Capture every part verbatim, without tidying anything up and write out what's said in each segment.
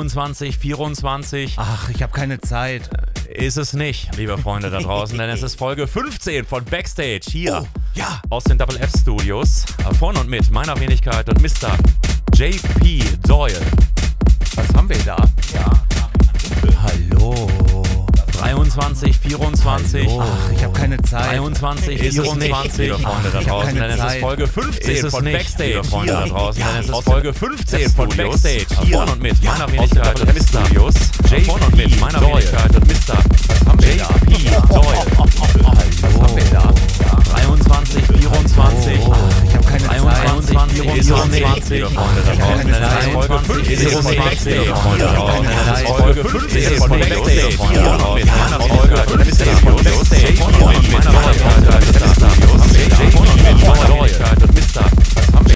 dreiundzwanzig, vierundzwanzig. Ach, ich habe keine Zeit. Ist es nicht, liebe Freunde da draußen, denn es ist Folge fünfzehn von Backstage hier oh, ja. aus den Double F Studios. Von und mit meiner Wenigkeit und Mister J P Doyle. Was haben wir da? Ja, hallo. dreiundzwanzig, vierundzwanzig. Hallo. Ach, ich habe keine Zeit. dreiundzwanzig, vierundzwanzig, liebe Freunde da draußen, denn es ist Folge fünfzehn von Backstage, liebe Freunde da draußen, denn es ist Folge fünfzehn von Backstage hier von und mit meiner Wenigkeit und Mister J P von und mit meiner Wenigkeit und Mister J P Doyle. Was haben wir da? dreiundzwanzig, vierundzwanzig. Oh, ich habe keine dreiundzwanzig, vierundzwanzig, liebe Freunde da draußen, denn es ist Folge fünfzehn von Backstage, liebe Freunde da draußen, denn es ist Folge fünfzehn von Backstage hier und mit meiner Wenigkeit und Mister J P von und mit meiner Wenigkeit und Mister J von und mit meiner Wenigkeit und Mister Was haben wir?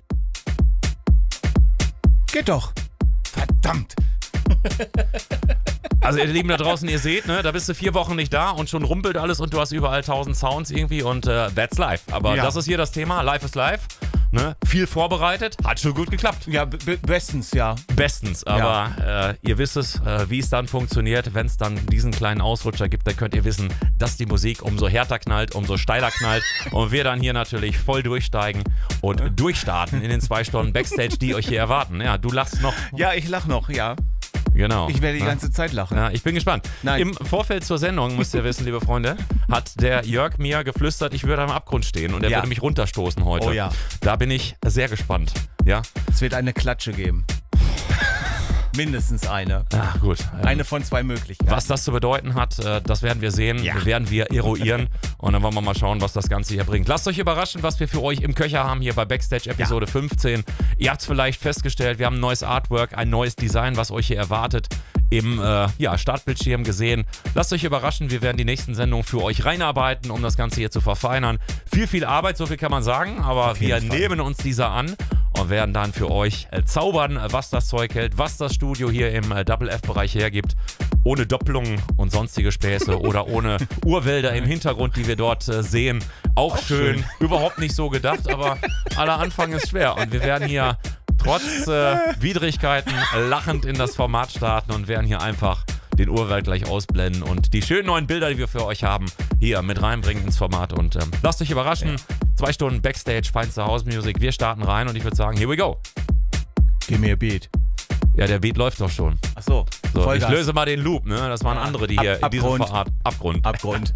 Geht doch. Verdammt. Also ihr Lieben da draußen, ihr seht, ne, da bist du vier Wochen nicht da und schon rumpelt alles und du hast überall tausend Sounds irgendwie und uh, that's live. Aber ja. das ist hier das Thema, live ist live. Ne? Viel vorbereitet, hat schon gut geklappt. Ja, bestens, ja. Bestens, aber ja. äh, ihr wisst es, äh, wie es dann funktioniert, wenn es dann diesen kleinen Ausrutscher gibt, dann könnt ihr wissen, dass die Musik umso härter knallt, umso steiler knallt und wir dann hier natürlich voll durchsteigen und ja. durchstarten in den zwei Stunden Backstage, die euch hier erwarten. Ja, du lachst noch. Ja, ich lach noch, ja. Genau. Ich werde die ja. ganze Zeit lachen. Ja, ich bin gespannt. Nein. Im Vorfeld zur Sendung, müsst ihr wissen, liebe Freunde, hat der Jörg mir geflüstert, ich würde am Abgrund stehen und er ja. würde mich runterstoßen heute. Oh ja. Da bin ich sehr gespannt. Ja? Es wird eine Klatsche geben. Mindestens eine. Ah, gut. Eine von zwei Möglichkeiten. Was das zu bedeuten hat, das werden wir sehen, ja. werden wir eruieren und dann wollen wir mal schauen, was das Ganze hier bringt. Lasst euch überraschen, was wir für euch im Köcher haben hier bei Backstage Episode ja. fünfzehn. Ihr habt es vielleicht festgestellt, wir haben ein neues Artwork, ein neues Design, was euch hier erwartet, im äh, ja, Startbildschirm gesehen. Lasst euch überraschen, wir werden die nächsten Sendungen für euch reinarbeiten, um das Ganze hier zu verfeinern. Viel, viel Arbeit, so viel kann man sagen, aber wir Fall. nehmen uns dieser an und werden dann für euch äh, zaubern, was das Zeug hält, was das Studio hier im äh, Double F-Bereich hergibt, ohne Doppelungen und sonstige Späße oder ohne Urwälder im Hintergrund, die wir dort äh, sehen. Auch, Auch schön. schön, überhaupt nicht so gedacht, aber aller Anfang ist schwer und wir werden hier trotz äh, Widrigkeiten lachend in das Format starten und werden hier einfach den Urwald gleich ausblenden und die schönen neuen Bilder, die wir für euch haben, hier mit reinbringen ins Format und ähm, lasst euch überraschen. Ja. Zwei Stunden Backstage, feinste House Music. Wir starten rein und ich würde sagen, here we go. Gib mir ein Beat. Ja, der Beat läuft doch schon. Ach so, so ich löse mal den Loop, ne? Das waren andere, die hier Ab, in diesem Abgrund. Format... Abgrund. Abgrund.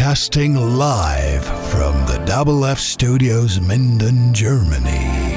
Broadcasting live from the Double F Studios, Minden, Germany.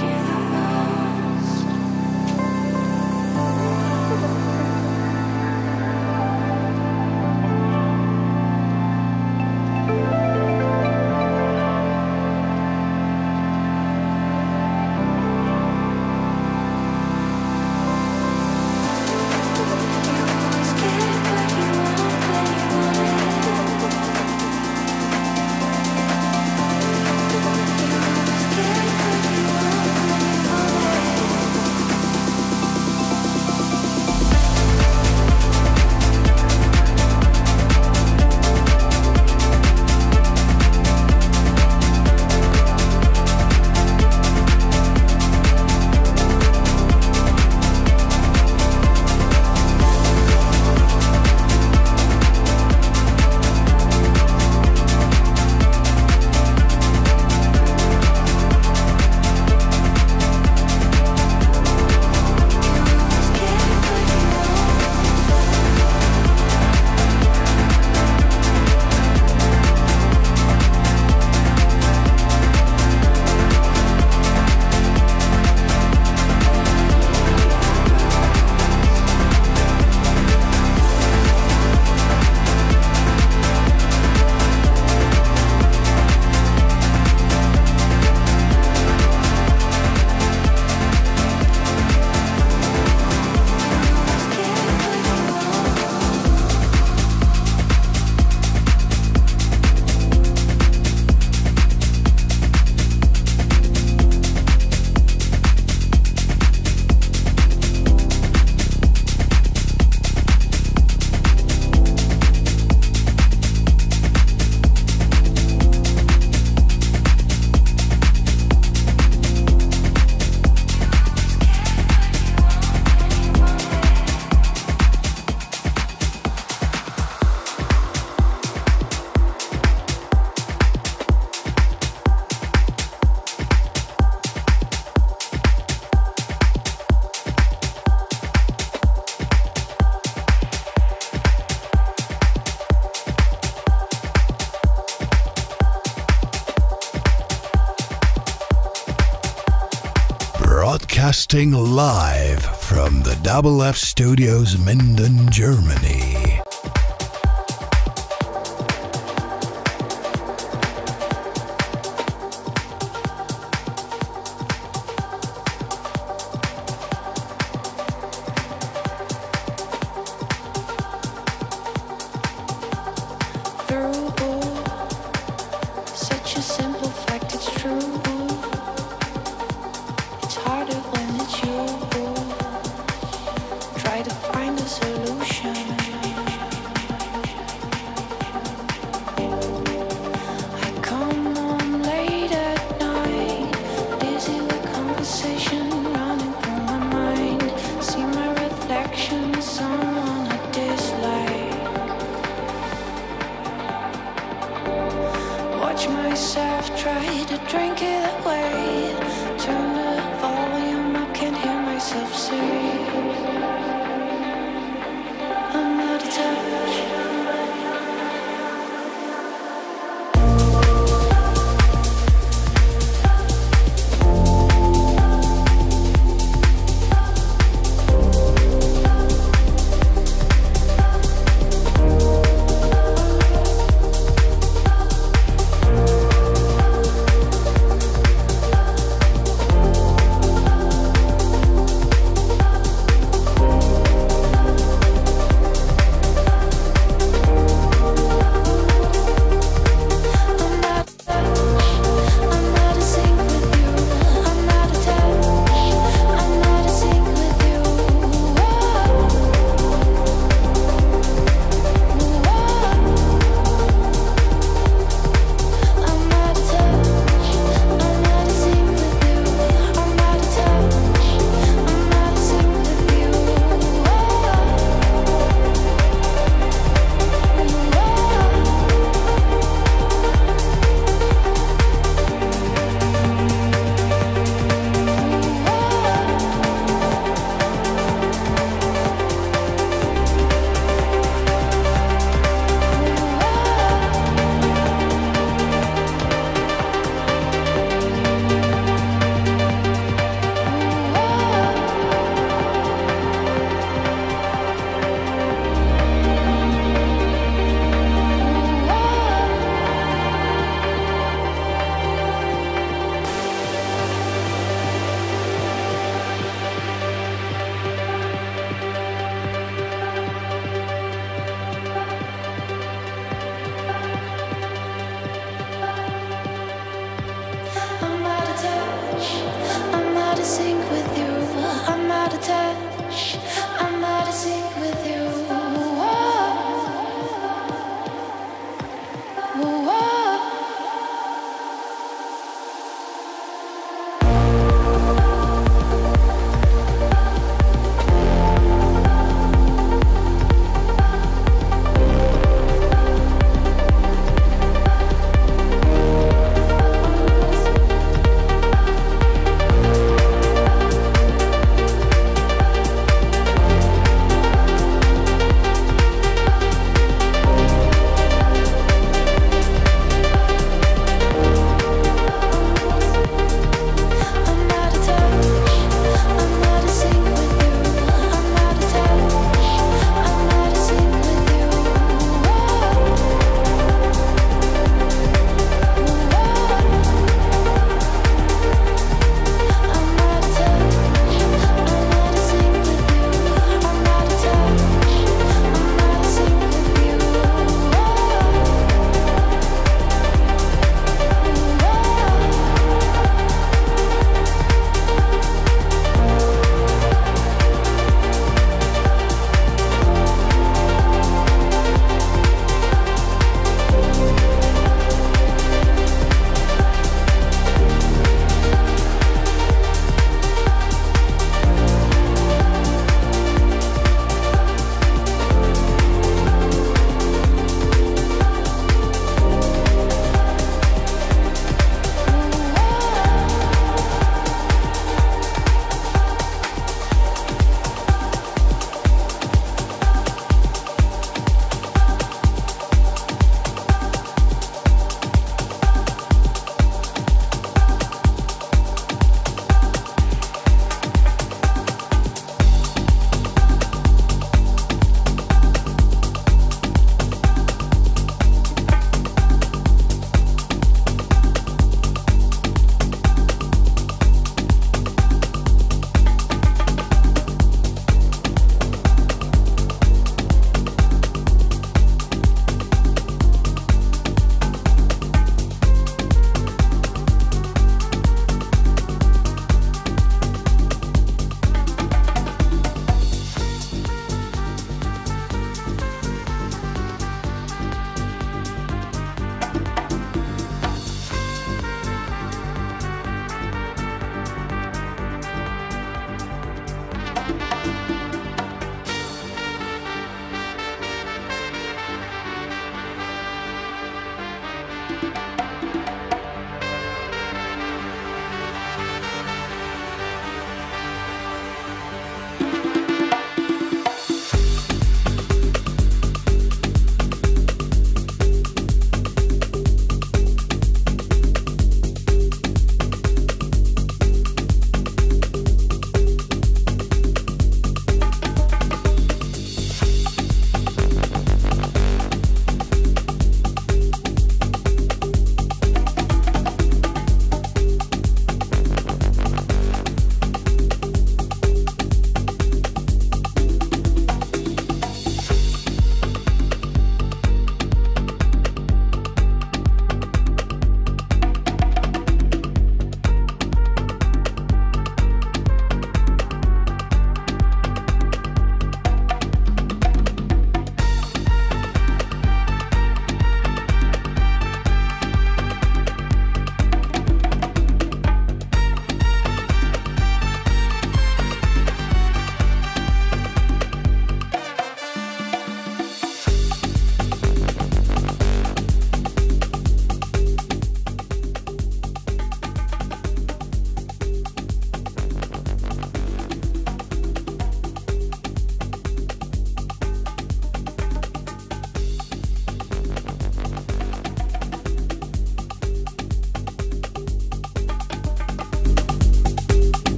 Broadcasting live from the Double F Studios, Minden, Germany.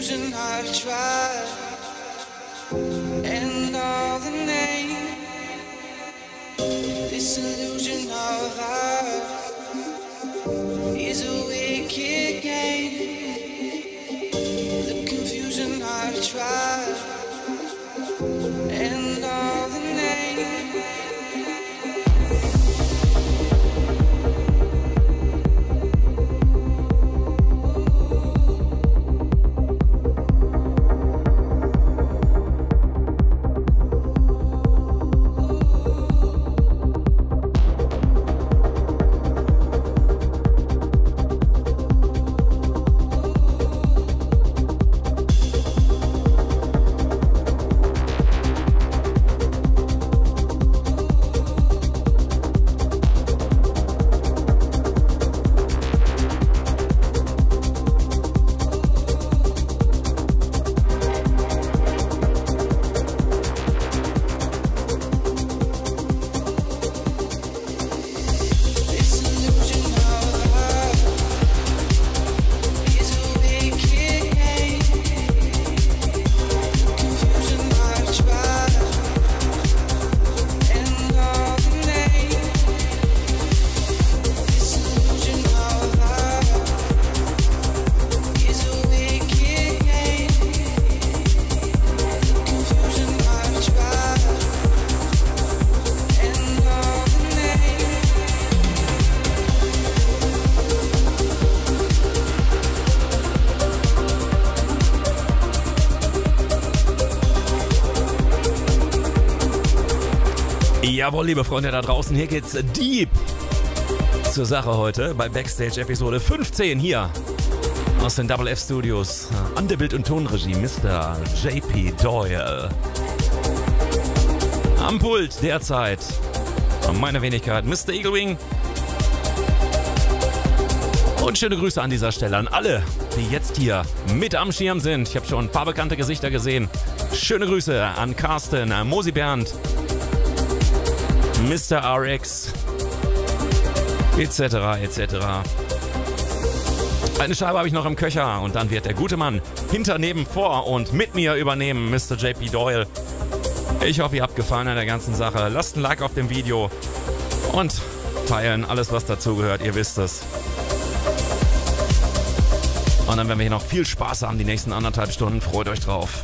confusion I've tried, and all the name, this illusion of ours is a wicked game. The confusion I've tried, and all the name. Jawohl, liebe Freunde da draußen, hier geht's deep zur Sache heute bei Backstage Episode fünfzehn hier aus den Double F Studios. An der Bild- und Tonregie Mister J P Doyle. Am Pult derzeit meine Wenigkeit Mister Eaglewing. Und schöne Grüße an dieser Stelle an alle, die jetzt hier mit am Schirm sind. Ich habe schon ein paar bekannte Gesichter gesehen. Schöne Grüße an Carsten, Mosi Bernd, Mister R X, et cetera et cetera. Eine Scheibe habe ich noch im Köcher und dann wird der gute Mann hinter, neben, vor und mit mir übernehmen, Mister J P Doyle. Ich hoffe, ihr habt Gefallen an der ganzen Sache. Lasst ein Like auf dem Video und teilen alles, was dazugehört. Ihr wisst es. Und dann werden wir hier noch viel Spaß haben die nächsten anderthalb Stunden. Freut euch drauf.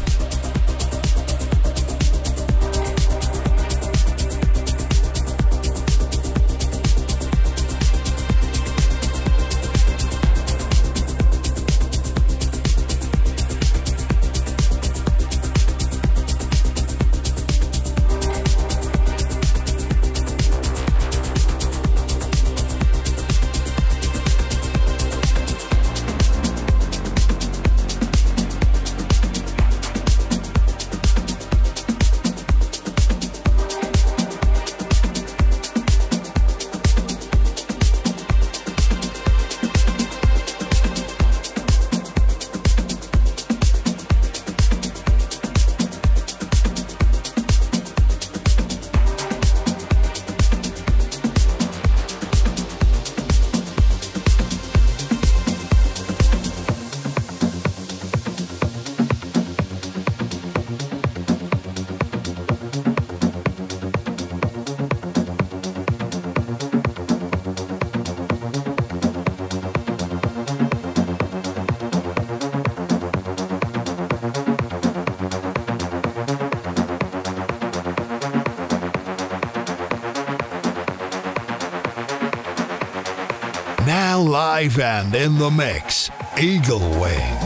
Now live and in the mix, Eaglewing.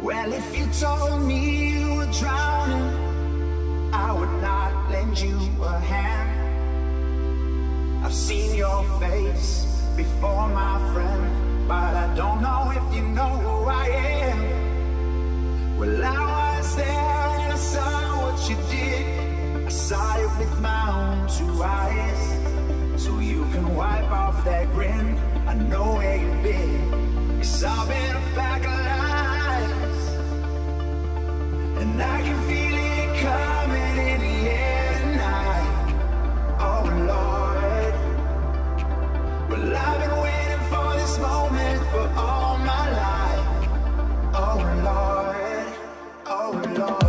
Well, if you told me you were drowning, I would not lend you a hand. I've seen your face before, my friend, but I don't know if you know who I am. Well, I was there and I saw what you did. I saw it with my own two eyes. So you can wipe off that grin. I know where you've been. It's all been a pack of lies, and I can feel it coming in the air tonight. Oh Lord, well I've been waiting for this moment for all my life. Oh Lord, oh Lord.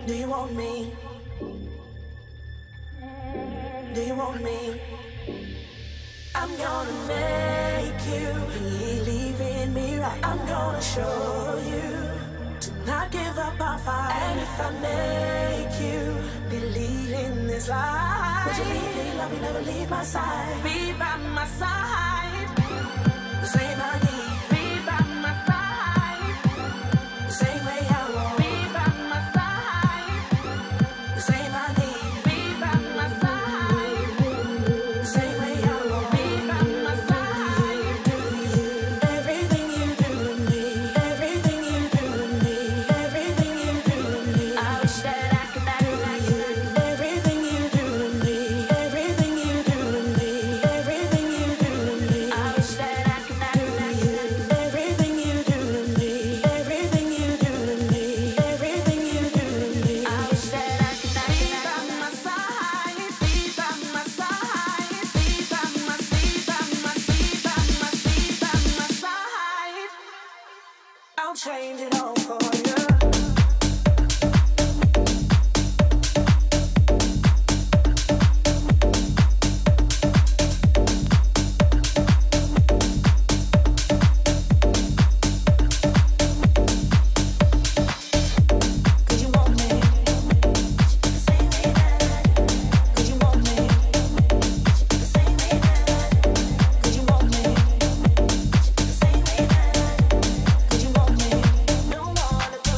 Do you want me? Do you want me? I'm gonna make you believe in me right. I'm gonna show you to not give up our fight. And if I make you believe in this life, would you leave me, love me, never leave my side? Be by my side. The same I need. Be by my side. The same way I want. Be by my side. The same I need. Be by my side. The same way I want. Be by my side. Do you? Everything you do to me. Everything you do to me. Everything you do to me. I wish that I could act like you. Everything you do to me. Everything you do to me. Everything you do to me. I wish that I could act like you. Everything you do to me. Everything you do to me. Everything you do to me. I wish that I could act like you. Be by my side. Be by my side. Be by my side. Be by my side. Be by my side. I'll change it all for you. Cause you want me. The same way that I do. Cause you want me. The same way that I do. Cause you want me. The same way that I do. Cause you want me. Don't wanna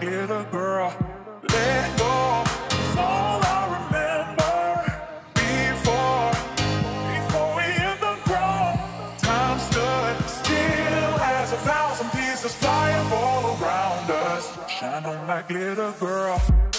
glitter, girl. Let go, it's all I remember. Before, before we hit the ground, time stood still as a thousand pieces flying all around us. Shine on like glitter, girl.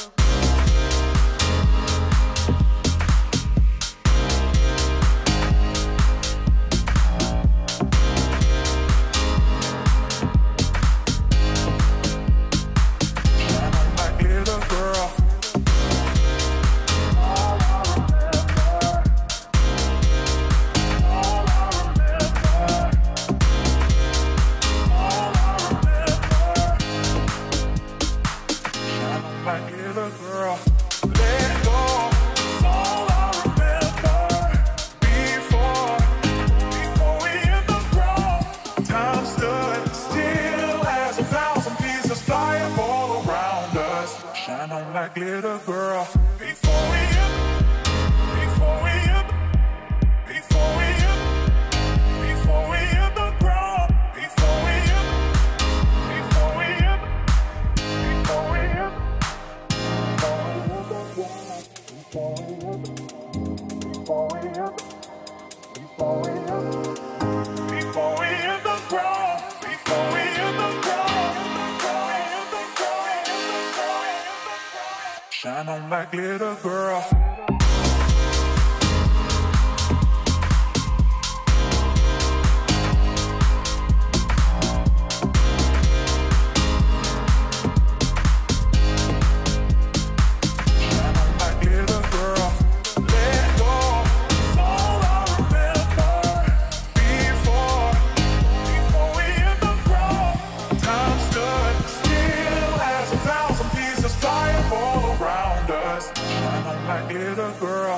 Glitter girl. Before we hit, before we hit, before we hit, before we hit the ground, before we hit, before we hit, before we hit, before we hit the ground, before we hit, before we hit, before we hit, before we hit the ground, before we hit the ground. Shine on like glitter, girl. Glitter girl.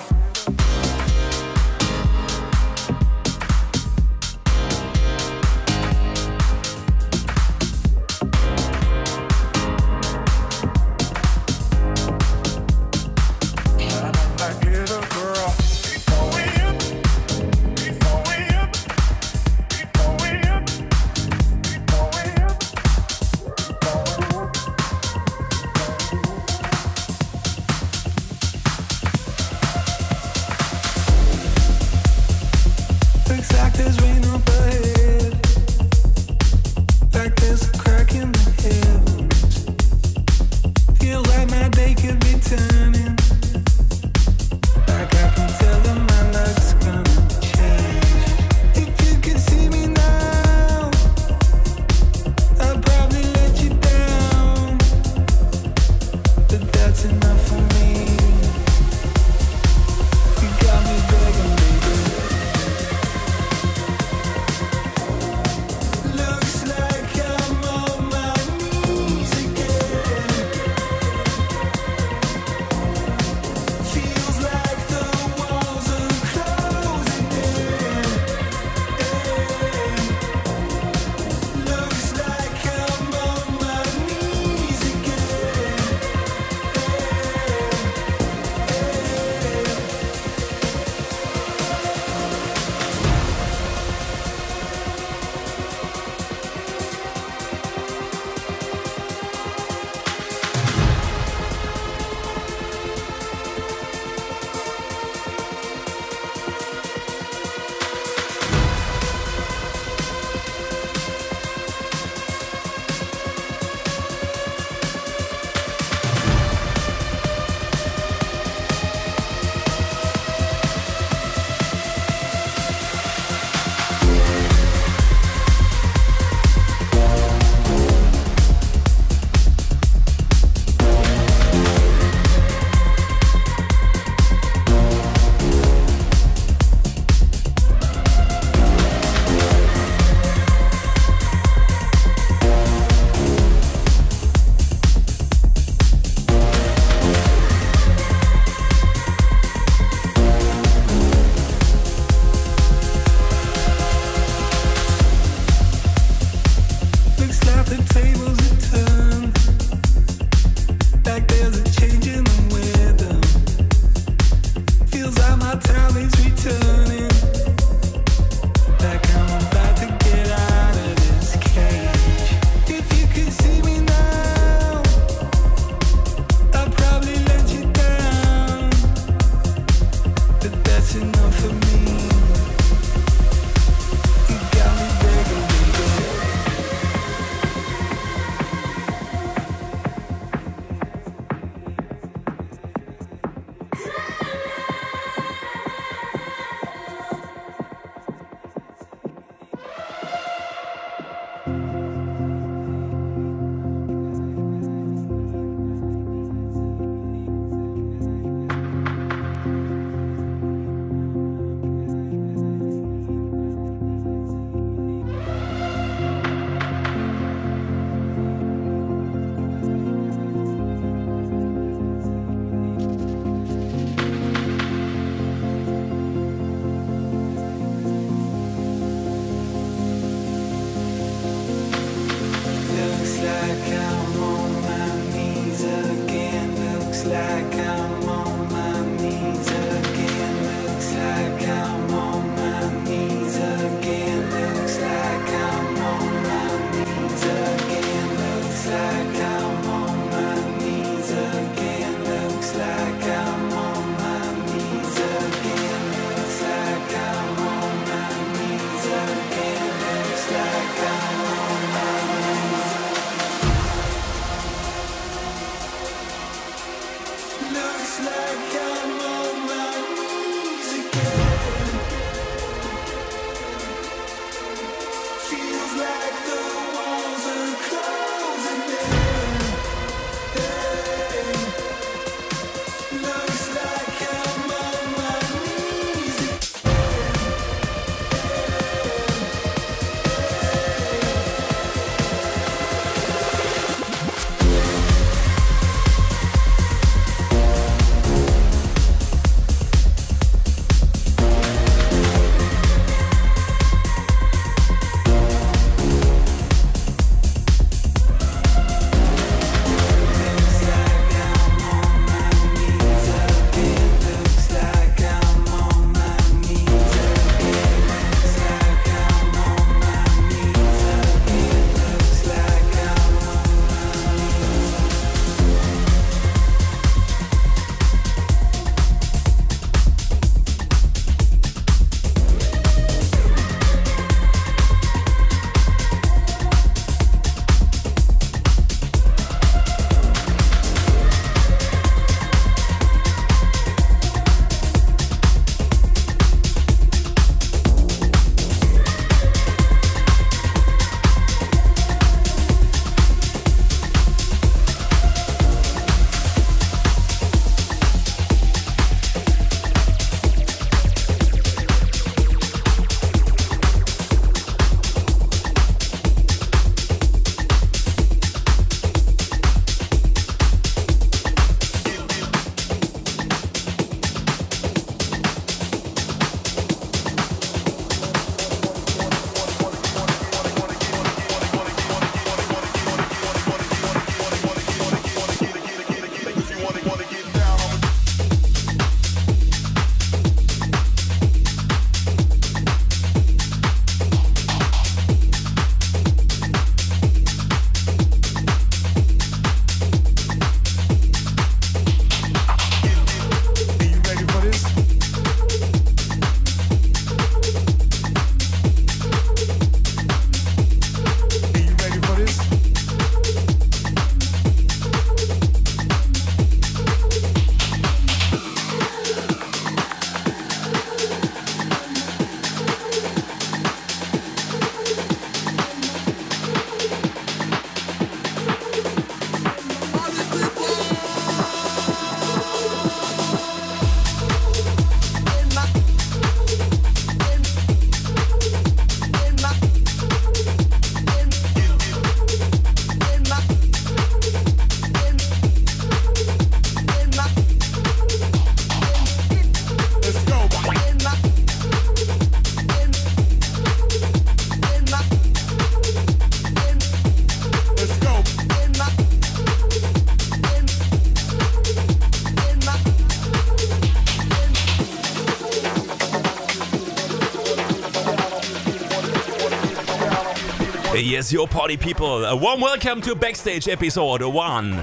Yes, your party people. A warm welcome to Backstage Episode one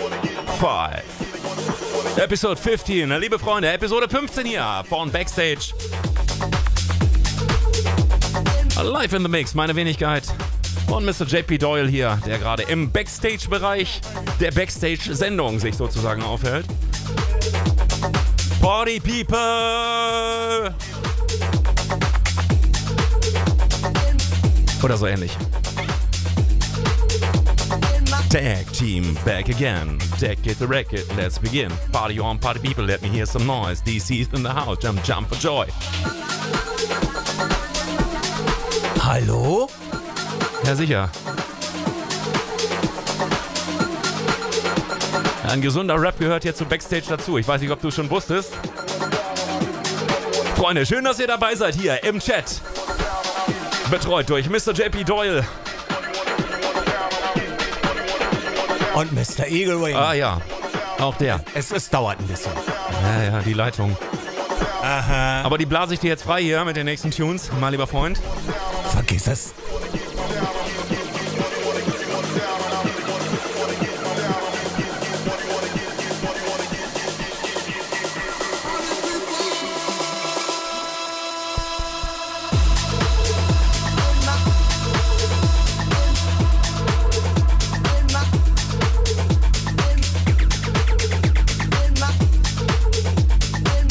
five. Episode fifteen. Liebe Freunde, Episode fünfzehn hier von Backstage. Live in the Mix, meine Wenigkeit. Und Mister J P Doyle hier, der gerade im Backstage-Bereich der Backstage-Sendung sich sozusagen aufhält. Party people! Oder so ähnlich. Tag team back again. Deck it the record, let's begin. Party on, party people, let me hear some noise. D C's in the house, jump, jump for joy. Hallo? Ja, sicher. Ein gesunder Rap gehört hier zu Backstage dazu. Ich weiß nicht, ob du schon wusstest. Freunde, schön, dass ihr dabei seid hier im Chat. Betreut durch Mister J P Doyle. Und Mister Eaglewing. Ah ja. Auch der. Es, es dauert ein bisschen. Ja, ja, die Leitung. Aha. Aber die blase ich dir jetzt frei hier mit den nächsten Tunes, mein lieber Freund. Vergiss es.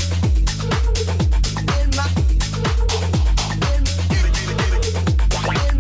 Bye.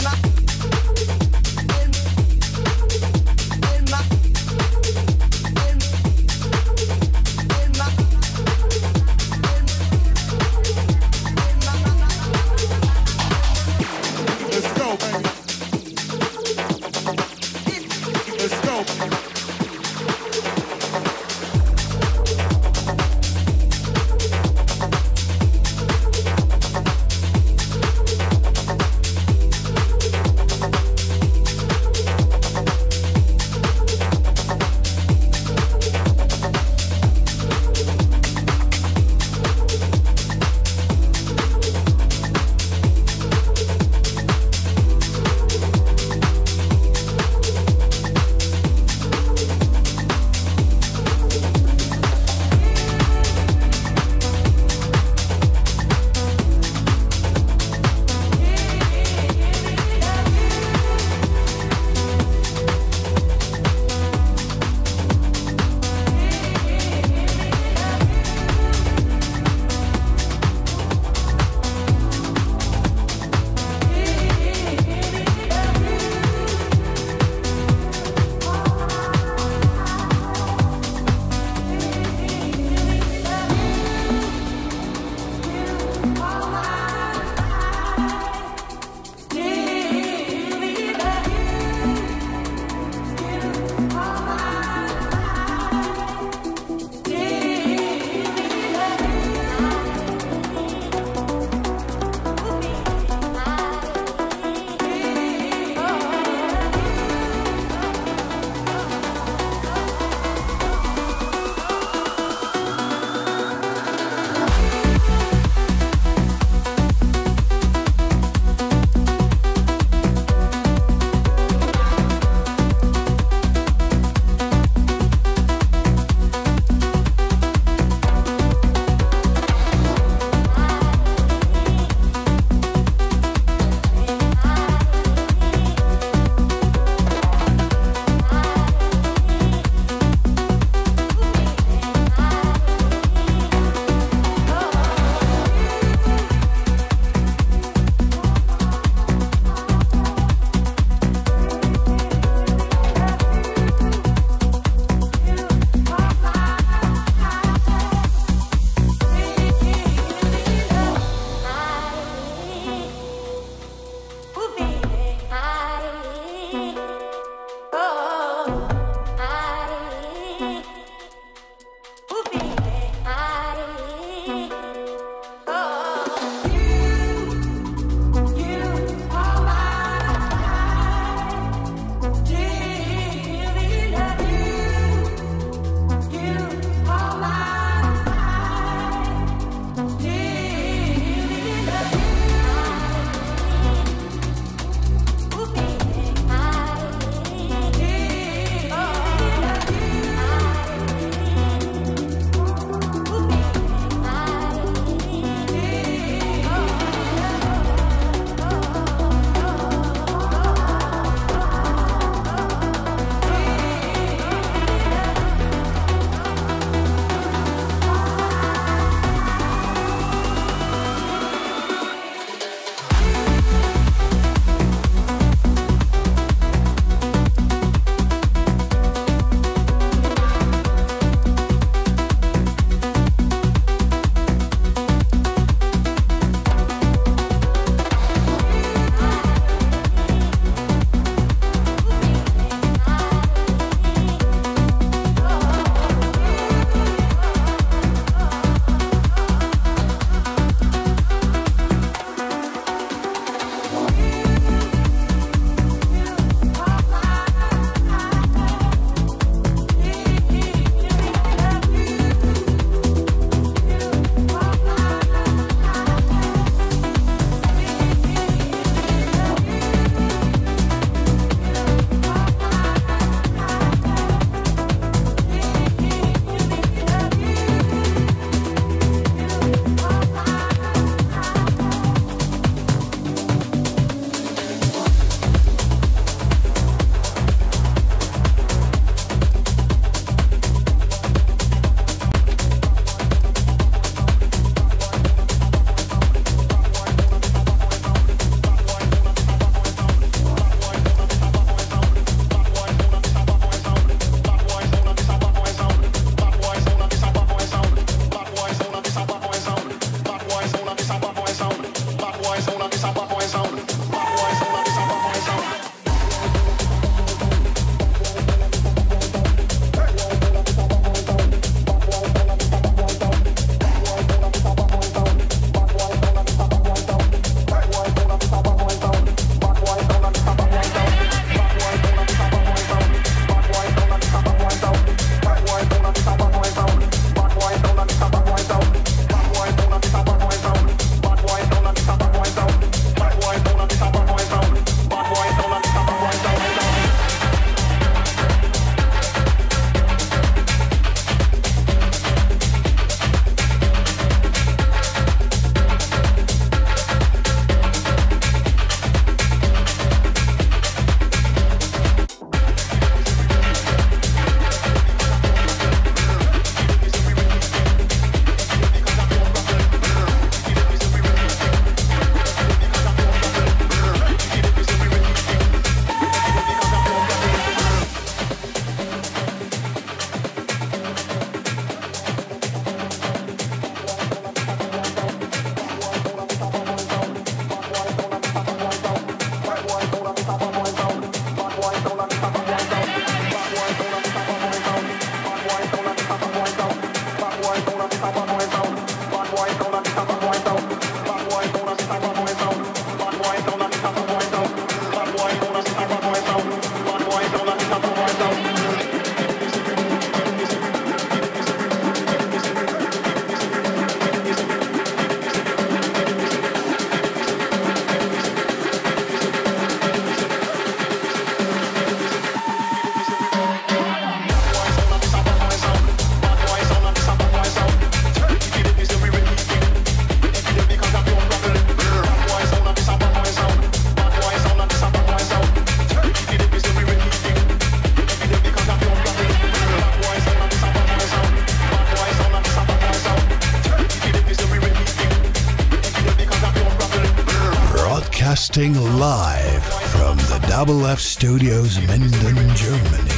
Broadcasting live from the Double F Studios, Minden, Germany.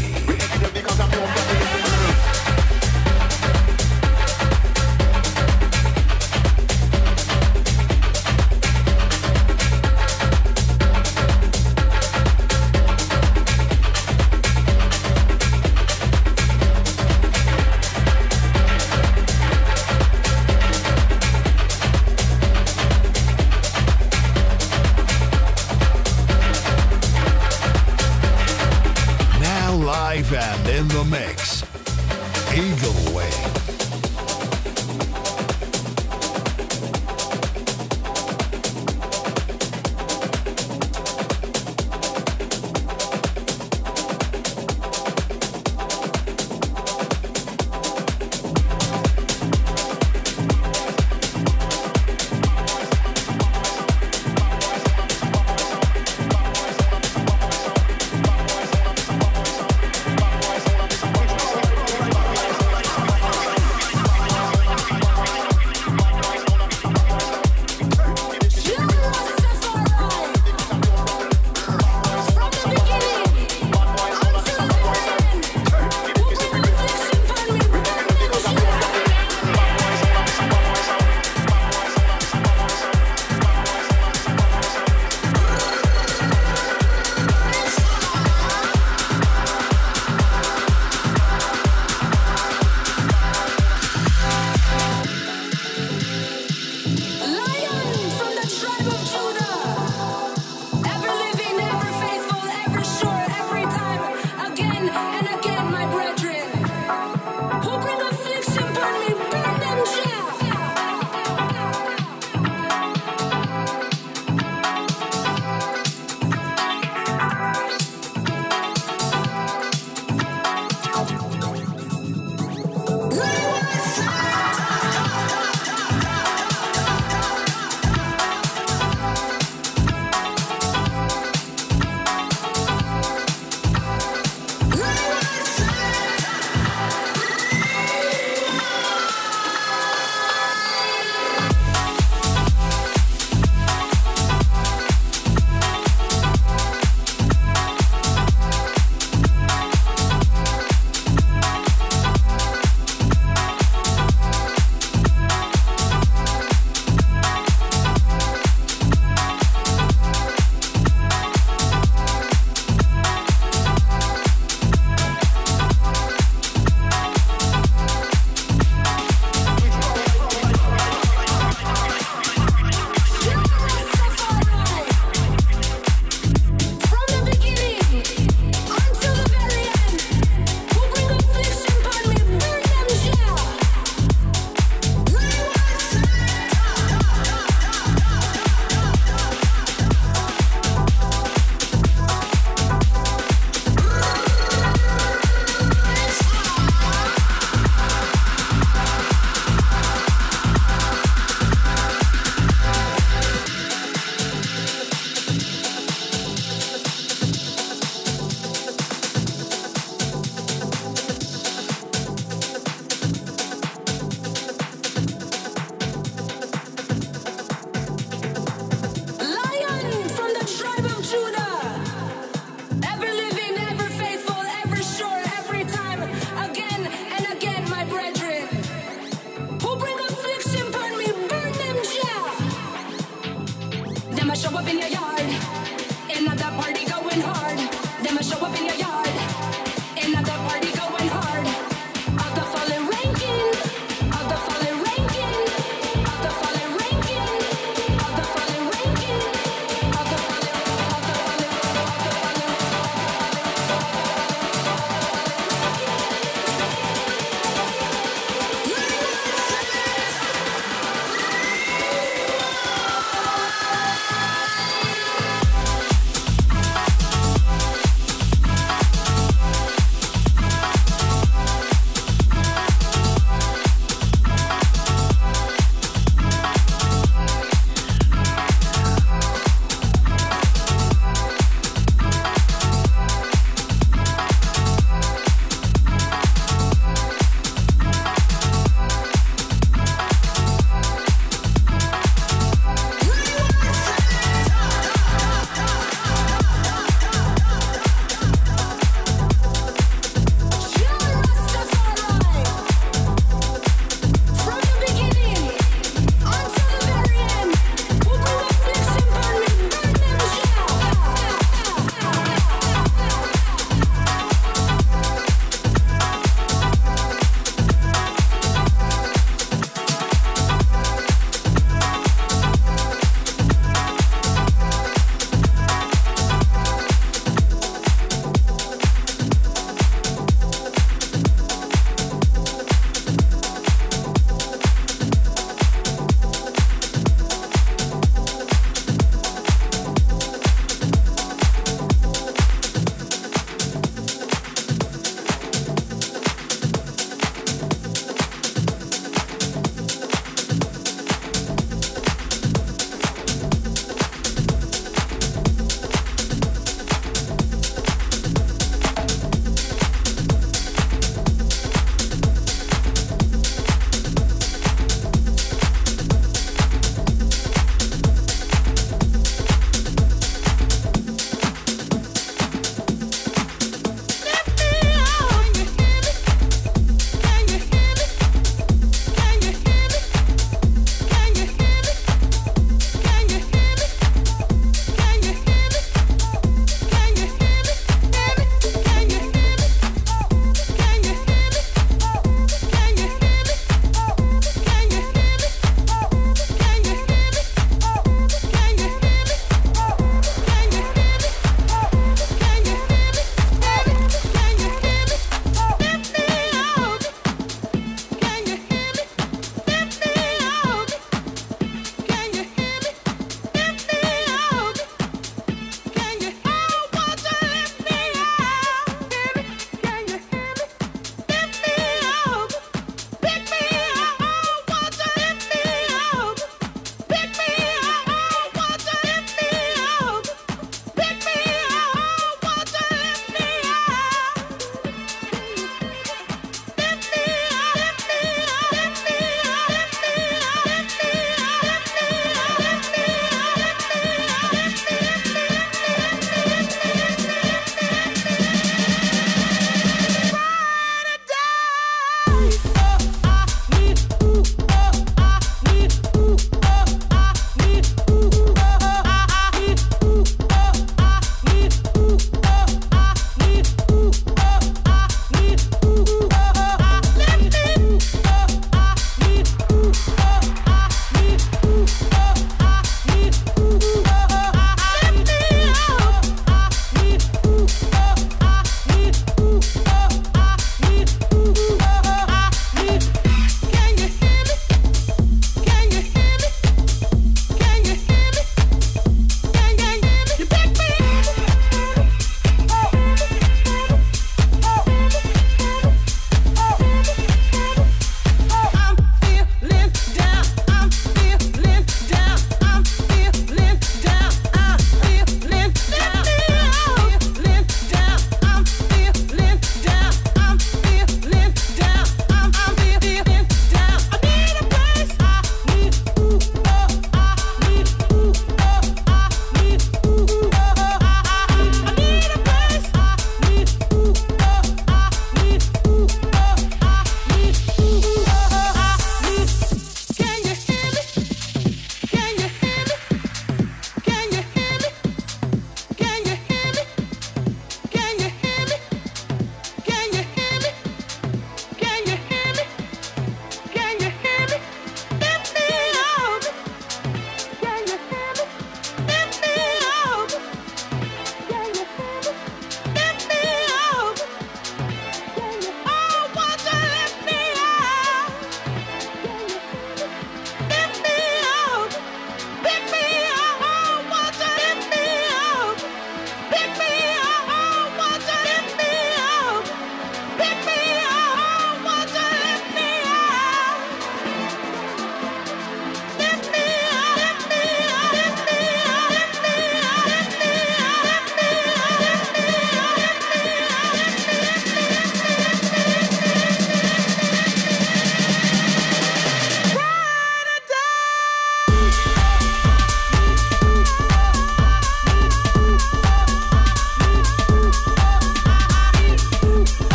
Live and in the mix, Eaglewing. Ranking,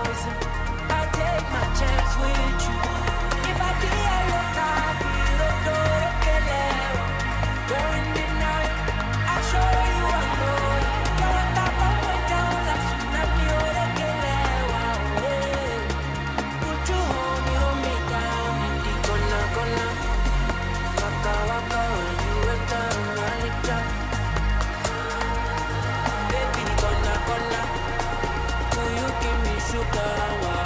thousand. I take my chance with you. If I be a little bit of door, during the night, I'll show you I know. You're on top of my down, that's not me or the girl. Put you hold me, hold me down in the corner, corner. Waka waka when you enter my licha. Baby, corner, corner. Do you give me sugar?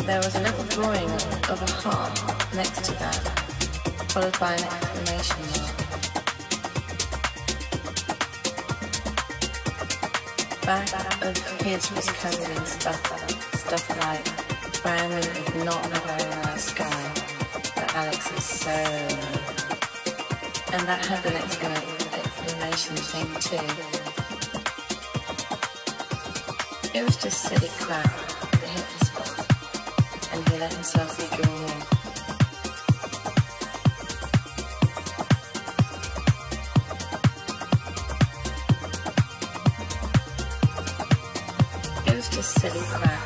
there was a little drawing of a heart next to that, followed by an exclamation mark. Back of his was covered in stuff, stuff like brand new is not a very nice guy, but Alex is so. And that had an exclamation thing too. It was just silly crap that hit the spot, and he let himself be drawn in. It was just silly crap.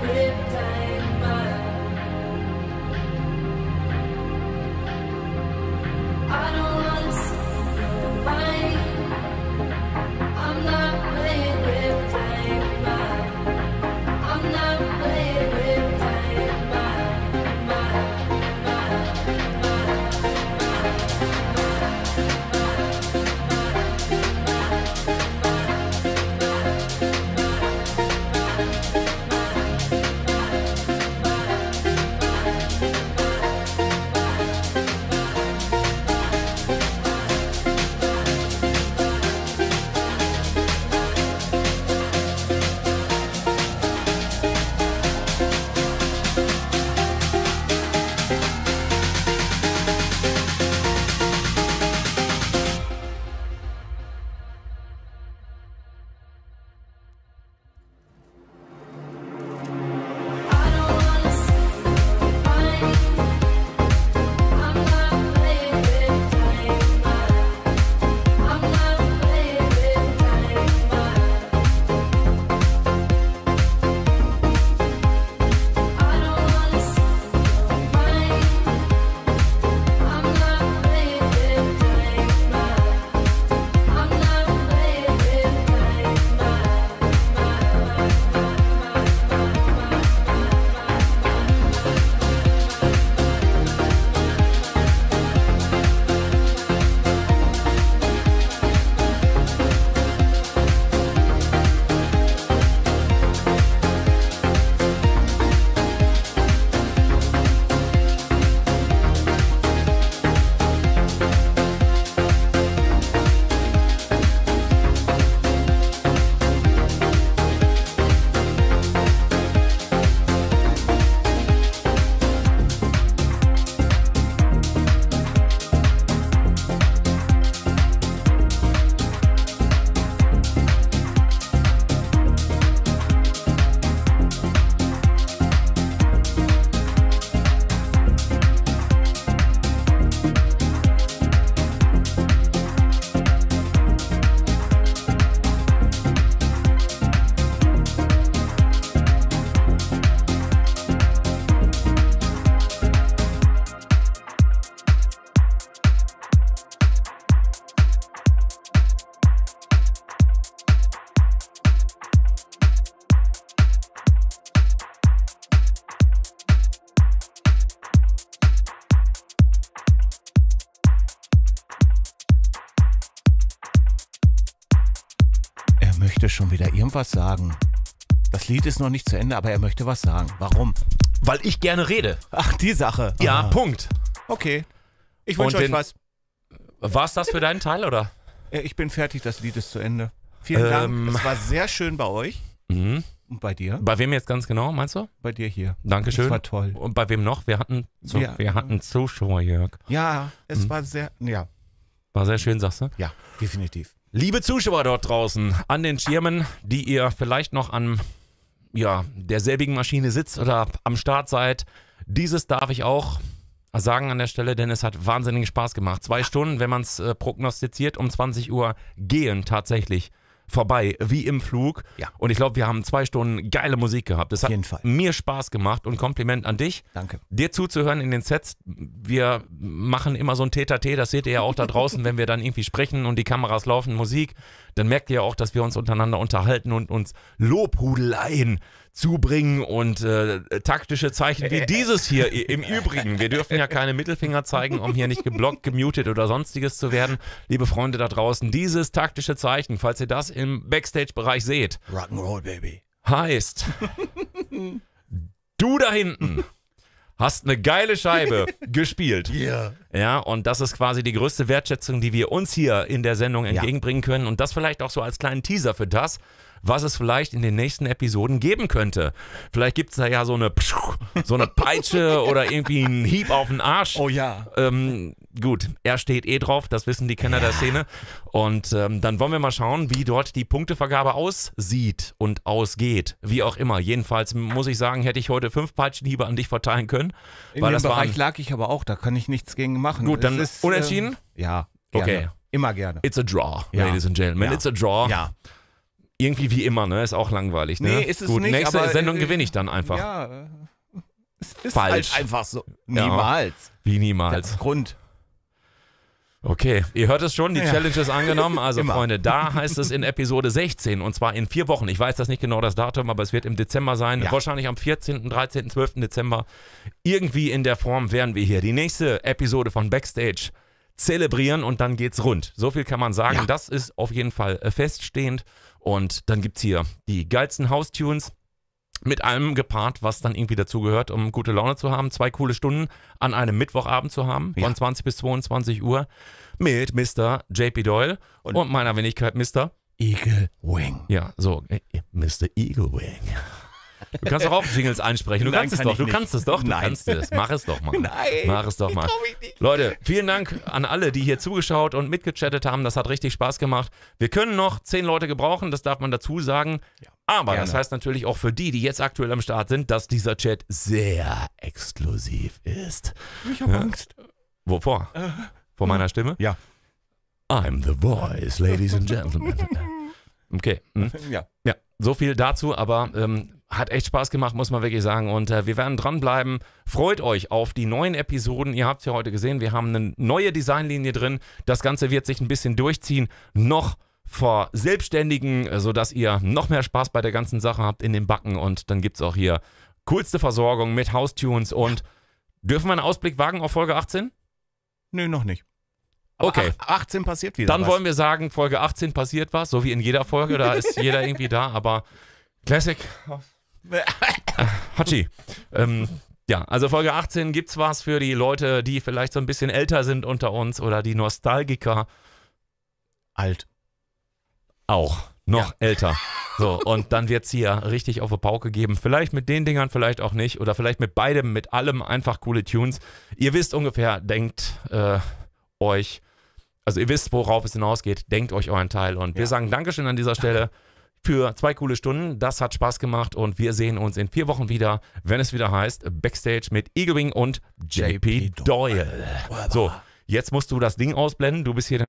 möchte schon wieder irgendwas sagen. Das Lied ist noch nicht zu Ende, aber er möchte was sagen. Warum? Weil ich gerne rede. Ach, die Sache. Ja, ah. Punkt. Okay. Ich wünsche euch was. War es das für deinen Teil, oder? Ich bin fertig, das Lied ist zu Ende. Vielen ähm, Dank. Es war sehr schön bei euch. Mhm. Und bei dir? Bei wem jetzt ganz genau, meinst du? Bei dir hier. Dankeschön. Das war toll. Und bei wem noch? Wir hatten, so, ja. wir hatten Zuschauer, Jörg. Ja, es mhm. war sehr, ja. War sehr schön, sagst du? Ja, definitiv. Liebe Zuschauer dort draußen, an den Schirmen, die ihr vielleicht noch an ja, derselbigen Maschine sitzt oder am Start seid, dieses darf ich auch sagen an der Stelle, denn es hat wahnsinnigen Spaß gemacht. Zwei Stunden, wenn man es äh, prognostiziert, um zwanzig Uhr gehen tatsächlich vorbei, wie im Flug. Ja. Und ich glaube, wir haben zwei Stunden geile Musik gehabt. Das Auf hat jeden Fall. mir Spaß gemacht und Kompliment an dich. Danke. Dir zuzuhören in den Sets. Wir machen immer so ein Tete-a-Tete, das seht ihr ja auch da draußen, wenn wir dann irgendwie sprechen und die Kameras laufen, Musik. Dann merkt ihr auch, dass wir uns untereinander unterhalten und uns Lobhudeleien zubringen und äh, taktische Zeichen wie dieses hier im Übrigen. Wir dürfen ja keine Mittelfinger zeigen, um hier nicht geblockt, gemutet oder sonstiges zu werden. Liebe Freunde da draußen, dieses taktische Zeichen, falls ihr das im Backstage-Bereich seht, Rock'n'Roll, Baby, heißt, du da hinten hast eine geile Scheibe gespielt. Yeah. Ja, und das ist quasi die größte Wertschätzung, die wir uns hier in der Sendung entgegenbringen können. Und das vielleicht auch so als kleinen Teaser für das, was es vielleicht in den nächsten Episoden geben könnte. Vielleicht gibt es da ja so eine, so eine Peitsche oder irgendwie einen Hieb auf den Arsch. Oh ja. Ähm, gut, er steht eh drauf, das wissen die Kenner ja. der Szene. Und ähm, dann wollen wir mal schauen, wie dort die Punktevergabe aussieht und ausgeht. Wie auch immer. Jedenfalls muss ich sagen, hätte ich heute fünf Peitschenhiebe an dich verteilen können. In weil dem das Bereich waren, lag ich aber auch, da kann ich nichts gegen machen. Gut, dann ist, unentschieden? Äh, ja, gerne. Okay. Immer gerne. It's a draw, ja. ladies and gentlemen. Ja. It's a draw. Ja. Irgendwie wie immer, ne? Ist auch langweilig, ne? Nee, ist es Gut, nicht, nächste aber, Sendung äh, gewinne ich dann einfach. Ja, es ist Falsch. halt einfach so. Ja. Niemals. Wie niemals. Das Grund. Okay, ihr hört es schon, die Ja. Challenge ist angenommen. Also Immer. Freunde, da heißt es in Episode sechzehn und zwar in vier Wochen. Ich weiß das nicht genau das Datum, aber es wird im Dezember sein. Ja. Wahrscheinlich am vierzehnten, dreizehnten, zwölften Dezember. Irgendwie in der Form werden wir hier die nächste Episode von Backstage zelebrieren und dann geht's rund. So viel kann man sagen. Ja. Das ist auf jeden Fall äh, feststehend. Und dann gibt's hier die geilsten House-Tunes. Mit allem gepaart, was dann irgendwie dazu gehört, um gute Laune zu haben. Zwei coole Stunden an einem Mittwochabend zu haben, Ja. von zwanzig bis zweiundzwanzig Uhr, mit Mister J P Doyle und, Und- meiner Wenigkeit Mister Eaglewing. Ja, so, äh, Mister Eaglewing. Du kannst doch auch Jingles einsprechen. Du Nein, kannst es kann doch, ich du nicht. kannst es doch, du Nein. kannst es. Mach es doch mal. Nein. Mach es doch mal. trau mich nicht. Leute, vielen Dank an alle, die hier zugeschaut und mitgechattet haben. Das hat richtig Spaß gemacht. Wir können noch zehn Leute gebrauchen, das darf man dazu sagen. Ja, Aber gerne. das heißt natürlich auch für die, die jetzt aktuell am Start sind, dass dieser Chat sehr exklusiv ist. Ich hab Ja. Angst. Wovor? Vor meiner Stimme? Ja. I'm the voice, ladies and gentlemen. Okay. Hm. Ja. Ja, so viel dazu, aber ähm, hat echt Spaß gemacht, muss man wirklich sagen. Und äh, wir werden dranbleiben. Freut euch auf die neuen Episoden. Ihr habt es ja heute gesehen, wir haben eine neue Designlinie drin. Das Ganze wird sich ein bisschen durchziehen. Noch vor Selbstständigen, äh, sodass ihr noch mehr Spaß bei der ganzen Sache habt in den Backen. Und dann gibt es auch hier coolste Versorgung mit House-Tunes. Und dürfen wir einen Ausblick wagen auf Folge achtzehn? Nö, noch nicht. Aber Okay. ach- achtzehn passiert wieder. Dann was. wollen wir sagen, Folge achtzehn passiert was, so wie in jeder Folge, da ist jeder irgendwie da, aber Classic. Hachi. Ähm, ja, also Folge achtzehn gibt's was für die Leute, die vielleicht so ein bisschen älter sind unter uns oder die Nostalgiker. Alt. Auch noch älter. So, und dann wird's hier richtig auf die Pauke geben. Vielleicht mit den Dingern, vielleicht auch nicht. Oder vielleicht mit beidem, mit allem einfach coole Tunes. Ihr wisst ungefähr, denkt äh, euch, also ihr wisst, worauf es hinausgeht, denkt euch euren Teil. Und wir Ja. sagen Dankeschön an dieser Stelle für zwei coole Stunden. Das hat Spaß gemacht und wir sehen uns in vier Wochen wieder, wenn es wieder heißt Backstage mit Eaglewing und J P Doyle. So, jetzt musst du das Ding ausblenden. Du bist hier.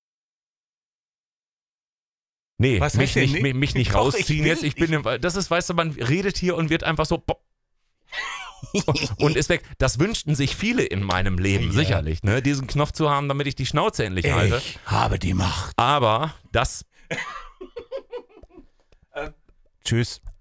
Nee, Was mich heißt denn nicht, nicht? mich, mich nicht Doch, ich rausziehen will, jetzt. Ich bin, im, das ist, weißt du, man redet hier und wird einfach so pop. Und ist weg. Das wünschten sich viele in meinem Leben, Ja. sicherlich, ne? Diesen Knopf zu haben, damit ich die Schnauze endlich halte. Ich habe die Macht. Aber das Tschüss.